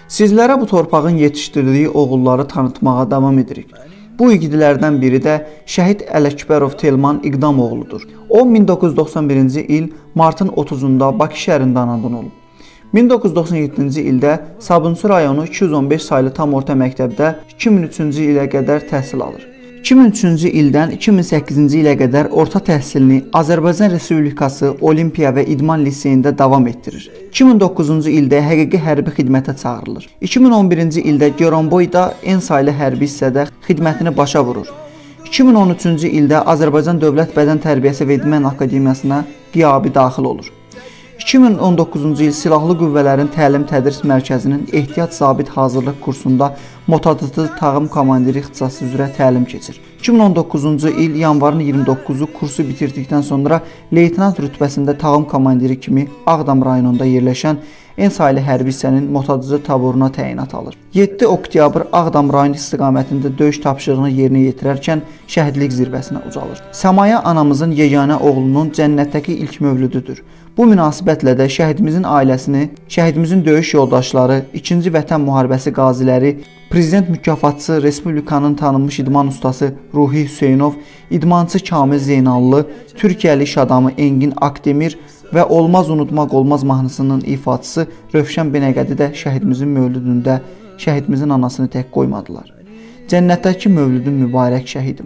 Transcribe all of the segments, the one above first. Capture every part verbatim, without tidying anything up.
Sizlərə bu torpağın yetişdirdiyi oğulları tanıtmağa davam edirik. Bu igidlərdən biri də şəhid Ələkbərov Telman İqdamoğludur. O, min doqquz yüz doxsan birinci il martın otuzunda Bakı şəhərində anadan olub. min doqquz yüz doxsan yeddinci ildə Sabunçu rayonu iki yüz on beş saylı tam orta məktəbdə iki min üçüncü ilə qədər təhsil alır. iki min üçüncü ildən iki min səkkizinci ilə qədər orta təhsilini Azərbaycan Respublikası Olimpiya və İdman Liseyində davam etdirir. iki min doqquzuncu ildə həqiqi hərbi xidmətə çağırılır. iki min on birinci ildə Goranboyda en saylı hərbi hissədə xidmətini başa vurur. iki min on üçüncü ildə Azərbaycan Dövlət Bədən Tərbiyəsi və İdman Akademiyasına qiyabi daxil olur. iki min on doqquzuncu il Silahlı Qüvvələrin Təlim-Tədris Mərkəzinin ehtiyat zabit hazırlıq kursunda motatıtı tağım komandiri ixtisası üzrə təlim keçir. iki min on doqquzuncu il yanvarın iyirmi doqquzu kursu bitirdikdən sonra leytenant rütbəsində tağım komandiri kimi Ağdam rayonunda yerləşən en saylı hərbi hissənin motatıcı taboruna təyinat alır. yeddi oktyabr Ağdam rayon istiqamətində döyüş tapşırığını yerinə yetirərkən şəhidlik zirvəsinə ucalır. Səmaya anamızın yeganə oğlunun cənnətdəki ilk mövlüdüdür. Bu münasibətlə də şəhidimizin ailəsini, şəhidimizin döyüş yoldaşları, ikinci Vətən müharibəsi qaziləri, Prezident mükafatçısı Respublikanın tanınmış idman ustası Ruhi Hüseynov, idmançı Kamil Zeynallı, Türkiyəli iş adamı Engin Akdemir və Olmaz Unutmaq Olmaz mahnısının ifaçısı Rövşən Binəqədi də şəhidimizin mövlüdündə şəhidimizin anasını tək qoymadılar. Cənnətdəki mövlüdün mübarək şəhidim.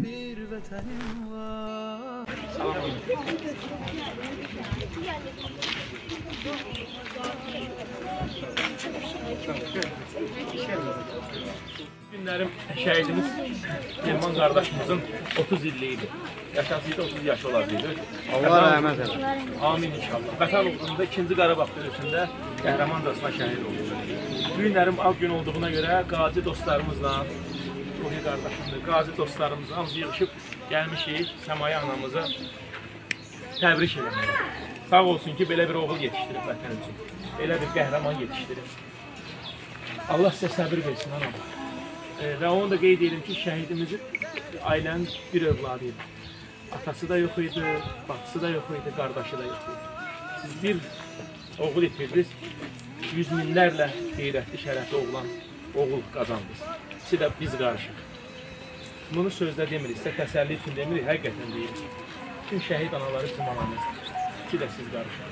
Günlərim şəhidimiz Telman qardaşımızın otuz illiyidir. Yaşasıydı otuz yaşı olacaqdı. Allah rəhmət eləsin. Amin inşallah. Vətən uğrunda ikinci Qarabağ döyüşündə qəhrəmancasına şəhid oldu. Bu günlərim av gün olduğuna görə qazi dostlarımızla, Ruhi qardaşımdır, qazi dostlarımızla hamısı yığışıb gəlmişik Səmaya anamızı təbrik eləməyə. Sağ olsun ki, belə bir oğul yetişdirib vətən üçün. Belə bir qəhrəman yetişdirib. Allah sizə səbir versin anam. E, və onu da qeyd edim ki, şəhidimizin ailənin bir övladı idi. Atası da yox idi, bacısı da yox idi, qardaşı da yox idi. Siz bir oğul itirdiniz, yüz minlərlə qeyrətli, şərəfli oğlan, oğul qazandınız. İkisi də biz qarışıq. Bunu sözdə demirik, sizə təsəlli üçün demirik, həqiqətən deyirik. Tüm şəhid anaları bizim anamızdır. İkisi də siz qarışıq.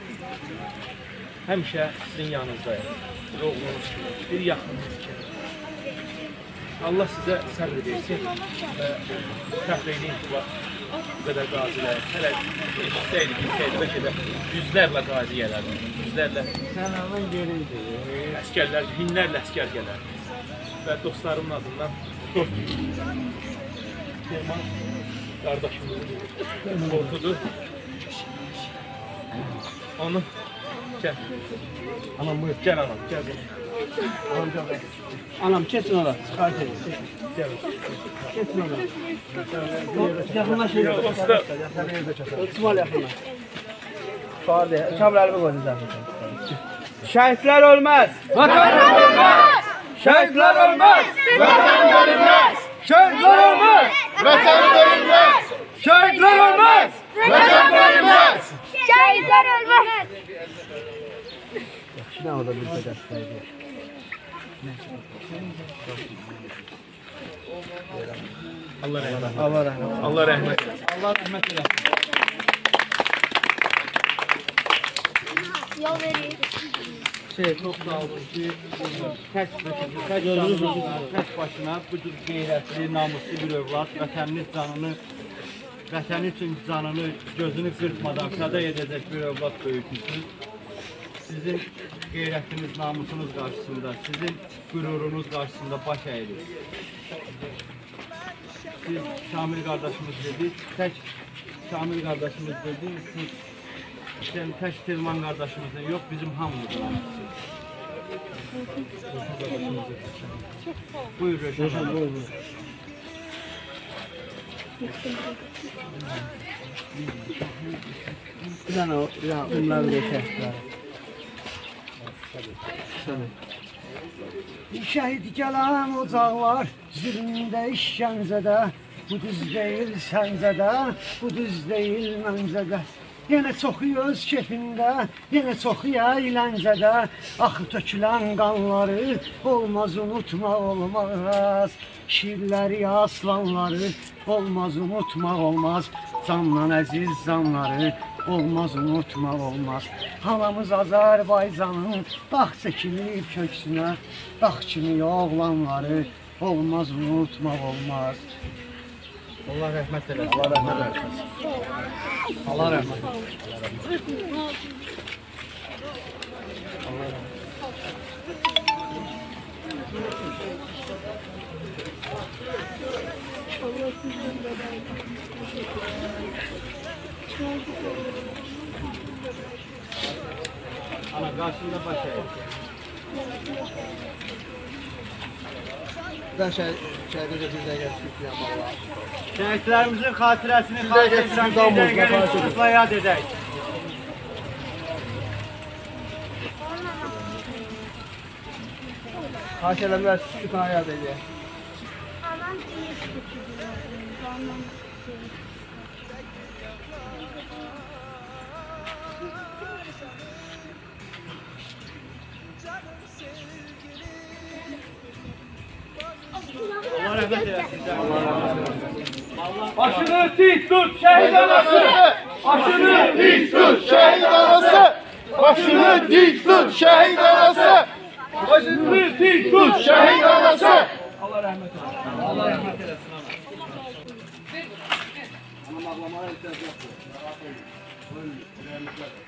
Həmişə sizin yanınızdayım. Bir oğlunuz kimi, bir yaxınınız kimi. Allah sizə səbr versin və fəxr edin ki, bu qədər qazilər, hələ istəydi, istəydi, bəlkə də yüzlərlə qazi gələrdi, yüzlərlə əskərlər, minlərlə əskər gələrdi və dostlarımın adından dost Telman qardaşımızın qorxudur. Onu gəl. Anam buyur. Gəl anam, gəl. Anam gəl. Anam kesin ola, çıxart edin. Gəl. Kesin ola. Yaxınlaşın. İsmail yaxınlaş. Sual deyil, kablarımı qoydun zaten. Şəhidlər ölməz! Vətən ölməz! Şəhidlər ölməz! Vətən ölməz! Şəhidlər ölməz! Vətən ölməz! Şəhidlər ölməz! Vətən ölməz! Şəhidlər ölməz! Yaxşı, nə orada bir qədər istəyir. Allah rəhmət. Allah rəhmət. Allah rəhmət. Allah rəhmət eləsin. Yol verin. Şey, çox sağ olun ki, tək başına, tək başına bu cür qeyrətli, namuslu bir övlad, vətəninin canını, vətəni üçün canını, gözünü qırpmadan fəda edəcək bir övlad böyütmüşsünüz. Sizin qeyrətiniz, namusunuz qarşısında, sizin qürurunuz qarşısında baş əyilir. Siz Şamil qardaşımız dedik, tək Şamil qardaşımız dedik, siz sən tək Telman qardaşımızın yox, bizim hamımızın hamısı. Buyur Röşən. Buyur, buyur. Bir dənə o, bir dənə onları da şəhidlər. Şəhid gələn ocaqlar, zülmündə işgəncədə, bu düz deyil səncədə, bu düz deyil məncədə. yenə çoxu öz kefində, yenə çoxu əyləncədə. Axı tökülən qanları olmaz unutmaq olmaz. Şirləri, aslanları olmaz unutmaq olmaz. Candan əziz canları olmaz unutmaq olmaz. Halamız Azərbaycanın dağ çəkilib köksünə, dağ kimi oğlanları olmaz unutmaq olmaz. Allah rəhmət eləsin. Allah rəhmət eləsin. Allah rəhmət eləsin. Ana qarşında baş əyir. Ben şey, şeyde de bir dəqiqə tutuyam Allah. Şəhidlərimizin xatirəsini Bir dəqiqə xatirəsini sizdən bir dəqiqə xahiş edirəm. tutla yad edək. Xahiş eləmirlər, sükutuna yad edək. Alan iyi tutuyor. Ondan Allah rəhmət eləsin. Başını dik tut şehit anası. Başını dik tut Şəhid anası! Başını dik tut şəhid anası! Başını dik tut Şəhid anası! Allah rəhmət eylesin. Allah rəhmət eylesin. Anam ağlamaya ehtiyac yoxdur.